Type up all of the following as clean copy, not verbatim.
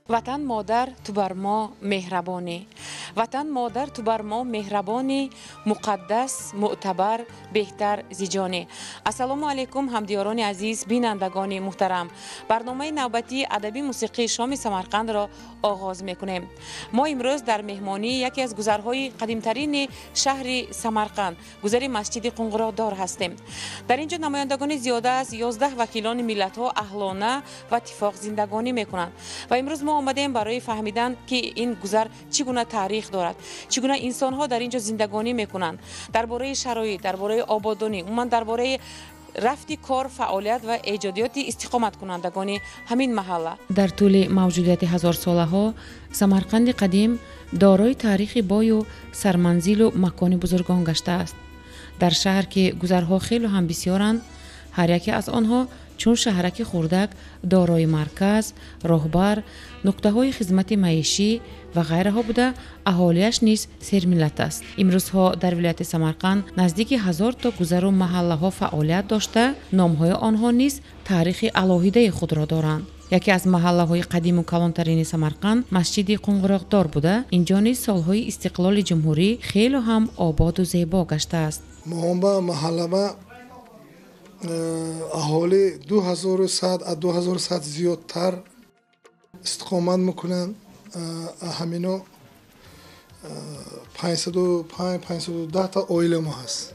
وطن مادر تو بر ما مهربانی، وطن مادر تو بر ما مهربانی، مقدس معتبر بهتر زیجانی. السلام علیکم همدیاران عزیز، بینندگان محترم. برنامه نوبتی ادبی موسیقی شام سمرقند را آغاز میکنیم. ما امروز در مهمانی یکی از گذرهای قدیمترین شهر سمرقند، گذر مسجد قنقرادار هستیم. در اینجا نمایندگان زیاده از 11 وکیلان ملت ها اهلانه و اتفاق زندگانی میکنند و امروز ما آمدیم برای فهمیدن که این گذر چگونه تاریخ دارد، چگونه انسان ها در اینجا زندگانی میکنند، درباره شرایط، درباره آبادانی، عموما درباره رفتی کار، فعالیت و ایجادیات استقامت کنندگان همین محله. در طول موجودیت هزار ساله ها سمرقند قدیم دارای تاریخ بای و سرمنزل و مکان بزرگان گشته است. در شهر که گذرها خیلی هم بسیارند، هر یکی از آنها چون شهرک خردک دارای مرکز، راهبر، نقطه های خدمت معیشی و غیره ها بوده، اهالیش نیز سرملت است. امروزها در ولایت سمرقند نزدیک 1000 تا گذر و محله ها فعالیت داشته، نام های آنها نیز تاریخ الهیده خود را دارند. یکی از محله های قدیم و کلانترین سمرقند مسجد قنقرادار بوده. اینجا نیز سالهای استقلال جمهوری خیلی هم آباد و زیبا گشته است. محله اهالی 2100 زیادتر استقامت میکنن. همینا 510 تا اویل ما هست.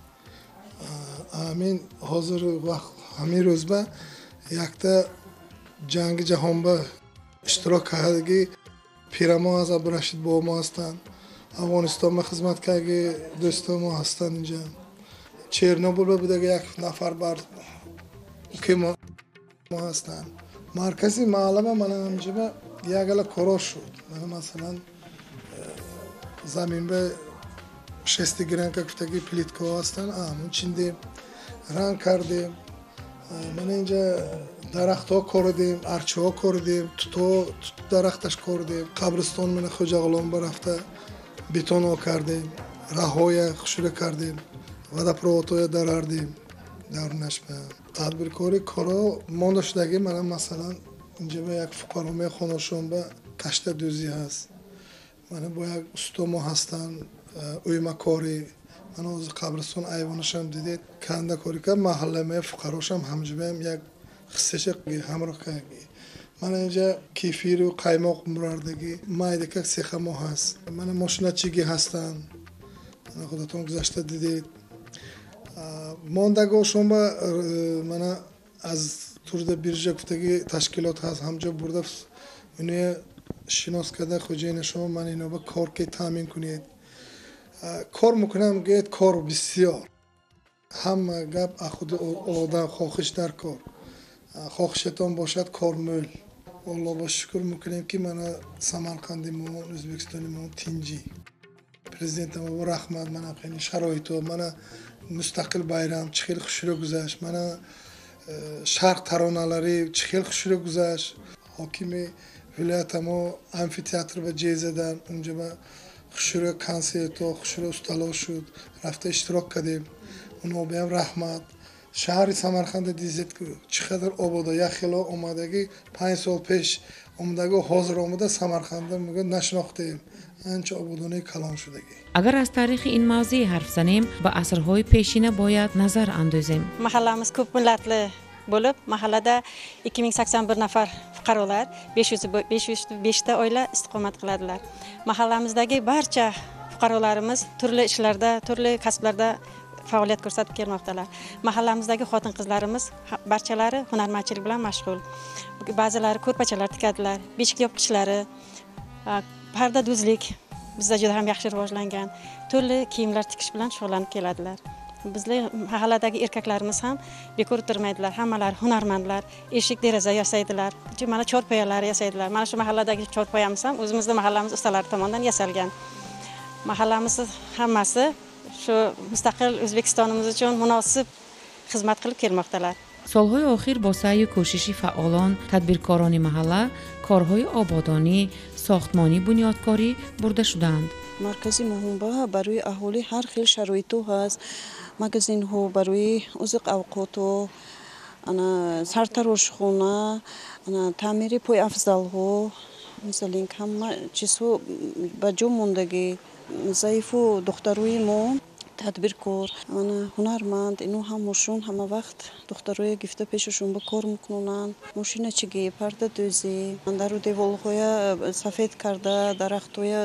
همین حاضر وقت همین روز به یک تا جنگ جهان به اشتراک کردگی پیرما از عبدالرشید با ما هستند. افغانستان ما خدمت کردگی دوستان ما هستند. اینجا چرنوبیل بوده که یک نفر بر که ما هستند. مرکزی معلم من همجا یک گل کارا شد. من مثلا زمین به 6 گران که گفتگی پلیتکا هستن، همون چیندیم، رنگ کردیم. من اینجا درخت ها کردیم، ارچه ها کردیم، تو درختش کردیم. قبرستان من خوجا غلام برفته بیتون ها کردیم، راه های خشوره کردیم، водопроводهای دراردیم در نشبه. تدبیرکاری کارا مانده شدگی من مثلا اینجا به یک فقرامه خانه‌شون به کشت دوزی هست. من با یک استوما هستن اویما کاری. من از قبرستان ایوانش هم دیدید کنده کاری که محله می فقراش هم همجبه یک خصیش همراه کردگی. من اینجا کیفیر و قیماق مراردگی مایده که سیخه ما هست. من ماشینه چیگی هستن خودتون گذشته دیدید. ماندگاشون با من از تورد بیرجا گفتگی تشکیلات هست همجا برده اینو شناس کرده خوجین شما من اینو با کار که تامین کنید. کار میکنم گید کار بسیار هم گپ خود آدم خواهش در کار خواهشتان باشد کار مول. والله با شکر میکنیم که من سمرقندی ما ازبکستانی ما تینجی پرزیدنت ما با رحمت من خیلی شرایطو من مستقل bayram چه خیلی خوشی گذشت. من شرق ترانه‌لاری چه خیلی خوشی گذشت. حاکم ولایت ما آمفی‌تئاتر و جای زدن اونجا ما خوشی کنسرت و خوشی استالا شد رفته اشتراک کردیم. اونو بیام رحمت شهر سمرقند دیدید که چقدر آباده یک خلا اومدگی 5 سال پیش اومدگی حاضر آمده سمرقند میگه نشناختیم انچه آبادانه کلان شدگی. اگر از تاریخ این موضوع حرف زنیم به عصرهای پیشینه باید نظر اندازیم. محله‌مız ko'p millatli bo'lib, mahallada 2081 nafar fuqarolar, 505 ta oila istiqomat qiladilar. Mahallamizdagi barcha fuqarolarimiz turli ishlarda, turli kasblarda faoliyat ko'rsatib kelmoqdalar. Mahallamizdagi xotin-qizlarimiz barchalari hunarmandchilik bilan mashg'ul. Ba'zilari ko'rpachalar tikadilar, beshik yopqichlari, parda duzlik bizda juda ham yaxshi rivojlangan. Turli kiyimlar tikish bilan shug'ullanib keladilar. Bizlar mahalladagi erkaklarimiz ham bekor o'tirmaydilar. Hammalari hunarmandlar, eshik deraza yasaydilar. Mana chorpoyalar yasaydilar. Mana shu mahalladagi chorpoyamiz ham o'zimizning mahallamiz ustalari tomonidan yasalgan. Mahallamiz hammasi shu mustaqil O'zbekistonimiz uchun munosib xizmat qilib kelmoqdalar. سالهای آخر با سعی و کوشش فعالان، تدبیرکاران محله، کارهای آبادانی، ساختمانی بنیادکاری برده شدند. مرکز مهمبا برای اهالی هر خیل شرایطو هست. مگزین ها برای اوزق اوقات و سرتروش خونه، تعمیر پای افضل ها، мисалинг ҳама чизҳо ба ҷо мондагӣ заифу духтаруи мо тадбиркор мана ҳунарманд ино ҳамошон ҳама вақт духтароя гифта пешашон ба кор мекунанд мошиначигӣ парда дӯзӣ дару деволҳоя сафед карда дарахтоя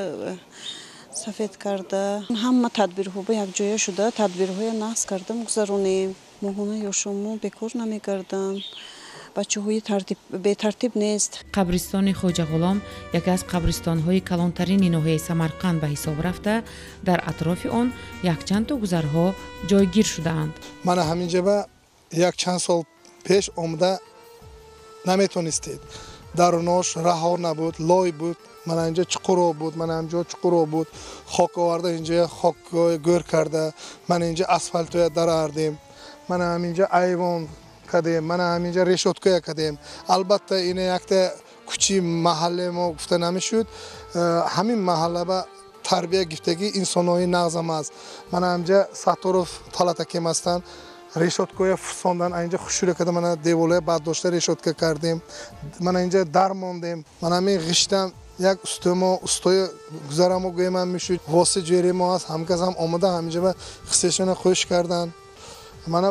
сафед карда ҳама тадбирҳо ба якҷоя шуда тадбирҳоя нағз карда мегузаронем моҳона ёшумо бекор намегарданд бачаҳои бетартиб нест. қабристони хоҷа ғулом яке аз қабристонҳои калонтарини ноҳияи самарқанд ба ҳисоб рафта дар атрофи он якчандто гузарҳо ҷойгир шудаанд. мана ҳаминҷаба якчанд сол пеш омада наметонистед дарунош раҳо набуд лой буд мана инҷа чуқуро буд мана ҳамҷо чуқуро буд хок оварда инҷа хок гӯр карда мана инҷа асфалтоя дараардем мана ҳаминҷа айвон кадем мана ҳаминҷа решоткоя кадем албатта ина якта кучи маҳалле мо гуфта намешуд ҳамин маҳалла ба тарбия гифтагӣ инсонҳои нағзам аст мана ҳамҷа сатторов талатакем ҳастанд решоткоя фусондан инҷа хушура када мана деволая бардошта решотка кардем мана инҷа дар мондем мана ҳамин ғиштам як устои гузарамо гӯемам мешуд воси ҷери мо аст ҳамкас ҳам омада ҳаминҷаба хисешона хуш кардан мана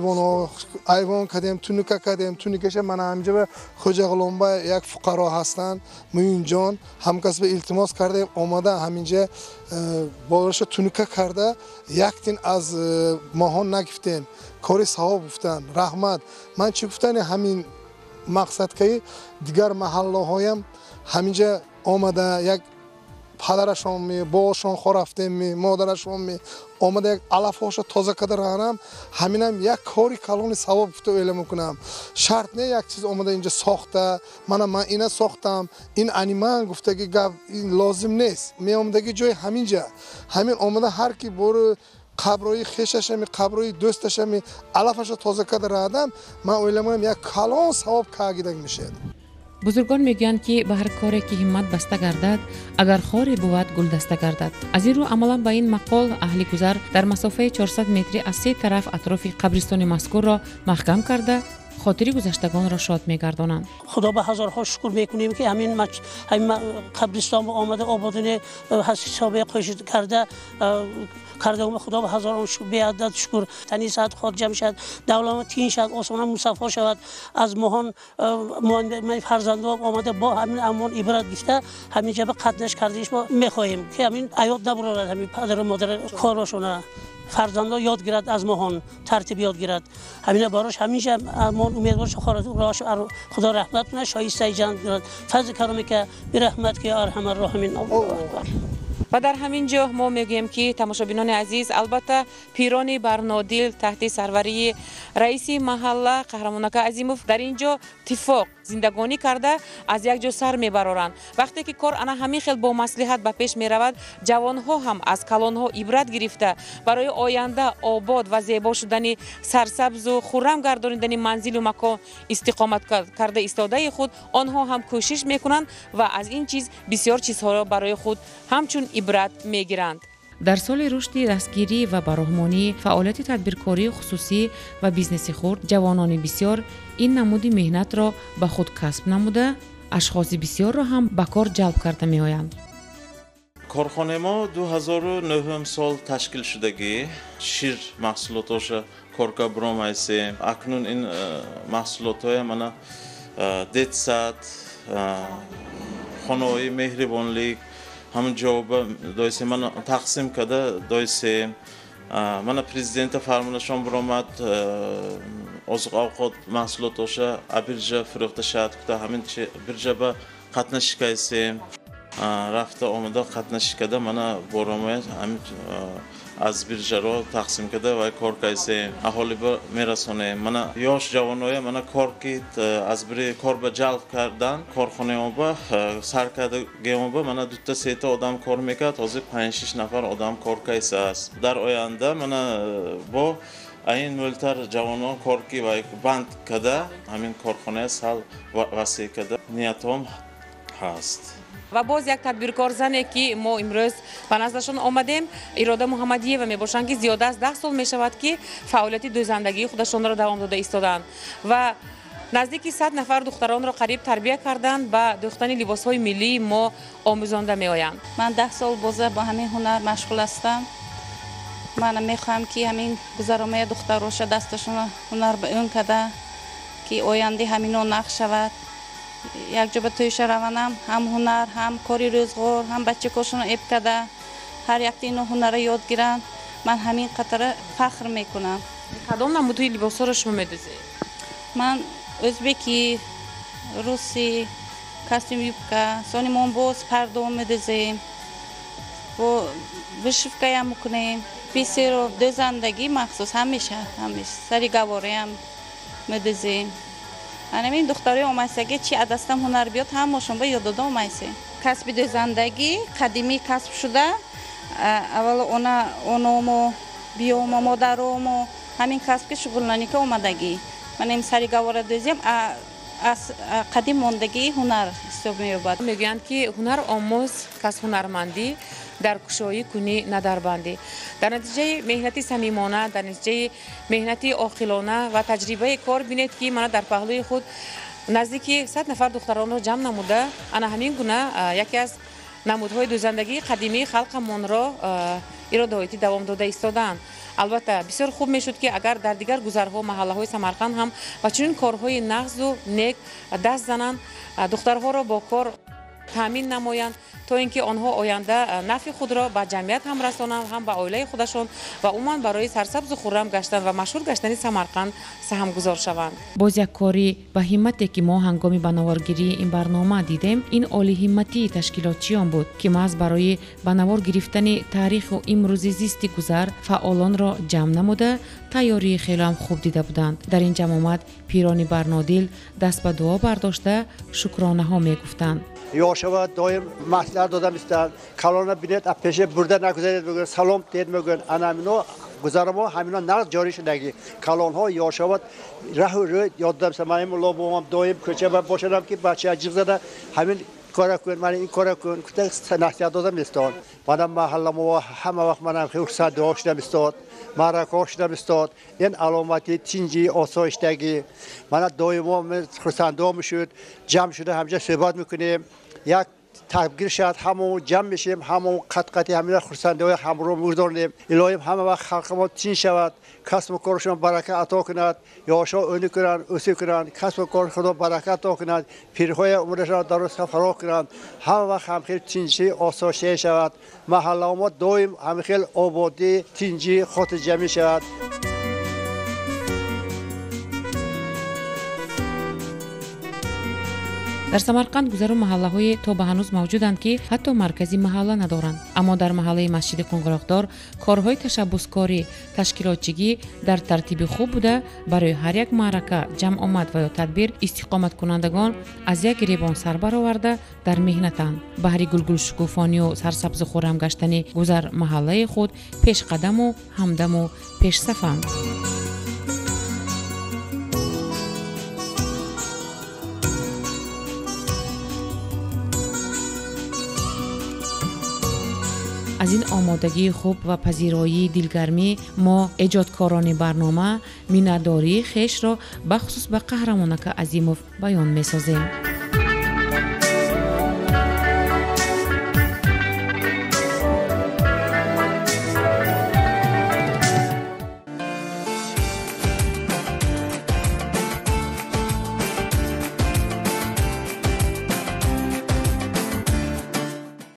айвон кадем тунука кадем тунукаша мана ҳамҷаба хоҷа ғуломба як фуқаро ҳастанд муинҷон ҳамкасба илтимос кардем омада ҳаминҷа бораша тунука карда яктин аз моҳон нагифтем кори савоб гуфтан раҳмат ман чӣ гуфтани ҳамин мақсадкаи дигар маҳаллаҳоям ҳаминҷа омада як падарашон боошон хорафтем модарашон омада як алафҳоша тоза када раҳнам ҳаминам як кори калони савоб гуфта оъла мекунам шарт не як чиз омада инҷа сохта ман ина сохтам ин аниман гуфтаги гап ин лозим нест меомадаги ҷои ҳаминҷа ҳамин омада ҳар ки боро қаброи хешашами қаброи дӯсташами алафаша тоза када раҳдам ман оъла мекунам як калон савоб каагидаг мешавад. бузургон мегӯянд ки ба ҳар коре ки ҳиммат баста гардад агар хоре бувад гулдаста гардад. аз ин рӯ амалан ба ин мақол аҳли гузар дар масофаи 400 метрӣ аз се тараф атрофи қабристони мазкурро маҳкам карда خاطری گذشتگان را شاد می‌گردانند. خدا به هزارها شکر میکنیم که همین قبرستان آمده آبادانی حسابی قش کرده خدا به هزاران شکر بیادت شکر تنی ساعت خود جمع شد دولت تین شد آسمان مصفا شود از مهان من فرزندان آمده با همین امان عبرت گرفته همین جبه قدنش کردیش ما میخواهیم که همین عیاد نبرد همین پدر و مادر کارشون فرزندان یاد گیرد از مهان ترتیب یاد گیرد همین باراش همیشه امان امیدوار راش خدا رحمت کنه شایسته جان گیرد فضل کرمی که به رحمت که ارحم الراحمین الله اکبر. و در همین جا ما میگیم که تماشابینان عزیز البته پیران برنادیل تحت سروری رئیس محله قهرمانک عظیموف در اینجا اتفاق زندگانی کرده از یک جا سر میبرند. وقتی که کار انا همین خیلی با مصلحت به پیش میرود جوان ها هم از کلان ها عبرت گرفته برای آینده آباد و زیبا شدن سرسبز و خرم گردانیدن منزل و مکان استقامت کرده ایستاده خود آنها هم کوشش میکنند و از این چیز بسیار چیزها را برای خود همچون عبرت میگیرند. در سال رشد دستگیری و براهمانی فعالیت تدبیرکاری خصوصی و بیزنس خرد جوانان بسیار این نمود مهنت را به خود کسب نموده اشخاص بسیار را هم به کار جلب کرده می آیند. کارخانه ما 2009 سال تشکیل شدگی شیر محصولاتش کارکا برام هستیم. اکنون این محصولاتای من دیتسات خانه‌های مهربانlik همون جواب دایسه من تقسیم کرده دایسه من پرزیدنت فرمانشان برآمد از اوقات محصولاتش ابرجا فروخته شد که همین برجا به قطنش کیسه رفته آمده قطنش کرده من برآمد همین از برجا رو تقسیم کرده و کار کیسه اهالی به میرسونه من یاش جوانای من کار کیت از بری کار به جلب کردن کارخانه ما به سر کردگی ما به من دو تا سه تا آدم کار میکرد تازه 5-6 نفر آدم کار کیسه است در آینده من با این ملتر جوانان کار کی و بند کرده همین کارخانه سال وسیع کرده نیتم هست. و باز یک تدبیرکار زنه که ما امروز به نزدشان آمدیم اراده محمدیه و میباشند که زیاده از 10 سال میشود که فعالیت دوزندگی خودشان را دوام داده ایستادند و نزدیک 100 نفر دختران را قریب تربیت کردند به دوختن لباس‌های ملی ما آموزانده می‌آیند. من 10 سال بازه با همین هنر مشغول هستم. من می‌خواهم که همین گذرنامه دختراش دستشون هنر به اون کده که آینده همینو نقش شود. یک جا به تویش روانم هم هنر هم کاری روزگار هم بچه کشون اب کده هر یک اینو هنر یاد گیرن. من همین قطره فخر میکنم. کدام نمودهای لباس‌ها را شما می‌دوزید؟ من ازبکی، روسی، کاستوم یوبکا، سونی مونبوس پردو می‌دوزیم و وشفکه هم میکنیم. پیسی رو دوزندگی مخصوص همیشه سری گواره هم می‌دوزیم. همین دختری اومایسگی چی دستم هنر بیاد همشون به یاد دادم اومایسی. کسب دوزندگی قدیمی کسب شده. اول اونمو بیوم مادرمو همین کسب که شغلانی که اومدگی من این سری گواره دوزیم از قدیم موندگی هنر استوب می‌یابد. میگویند که هنر آموز کس هنرمندی در کشایی کنی نه در بندی. در نتیجه مهنتی صمیمانه، در نتیجه مهنتی عاقلانه و تجربه کار بینید که من در پهلوی خود نزدیک 100 نفر دختران را جمع نموده انا همین گونه یکی از نمودهای دوزندگی قدیمی خلقمان را ارادهایتی دوام داده ایستادند. البته بسیار خوب میشد که اگر در دیگر گذرها محله‌های سمرقند هم و چنین کارهای نغز و نیک دست زنند دخترها را با کار تامین نمایند تا اینکه آنها آینده نفع خود را به جمعیت هم رسانند هم به عائله خودشان و عموما برای سرسبز و خرم گشتن و مشهور گشتن سمرقند سهمگذار شوند. باز یک کاری با همتی که ما هنگام بنوارگیری این برنامه دیدیم این عالی همتی تشکیلاتچیان بود که محض برای بنوار گرفتن تاریخ و امروزی زیست گذر فعالان را جمع نموده تیاری خیلی هم خوب دیده بودند. در این جمع آمد پیرانی برنادیل دست به دعا برداشته شکرانه ها می گفتند. یاشوا دایم مسئله دادم استاد کلان بینید اپیش برده نگذارید بگن سلام دید میگن انامینو گذرما همینا نرد جاری شدگی کلان ها یاشوا راه یاد دادم سمایم الله بوم دایم کوچه باشم که بچه عجیب زده همین کار کن من این کار کن که نصیحت دادم استاد منم محله ما همه وقت منم خیلی صد داشتم استاد معرکه شدم استاد این علامتی تینجی آسایشتگی من دایم خرسنده میشد جمع شده همجا صحبت میکنیم یک تبگیر شد همون جمع میشیم همون قطعی همین خرسنده های همراه میگذاریم الهیم همه وقت خلق ما تین شود کسب و کارشون برکت عطا کند یاشا اونی کنند اوسی کنند کسب و کار خدا برکت عطا کند پیرهای عمرشان درست فرا کنند همه وقت هم خیلی تینجی آسایشته شود محله ما دایم هم خیلی آبادی تینجی خود جمعی شود. در سمرقند گذر و محله های تا به هنوز موجودند که حتی مرکزی محله ندارند اما در محله مسجد قنقراقدار کارهای تشبسکاری تشکیلاتچگی در ترتیب خوب بوده برای هر یک معرکه جمع آمد و یا تدبیر استقامت کنندگان از یک گریبان سر برآورده در مهنتند بهر گلگل شکوفانی و سرسبز و خرم گشتن گذر محله خود پیش قدم و همدم و پیش صفند. از این آمادگی خوب و پذیرایی دلگرمی ما ایجادکاران برنامه مینداری خیش را بخصوص به قهرمانک عظیموف بیان می سازیم.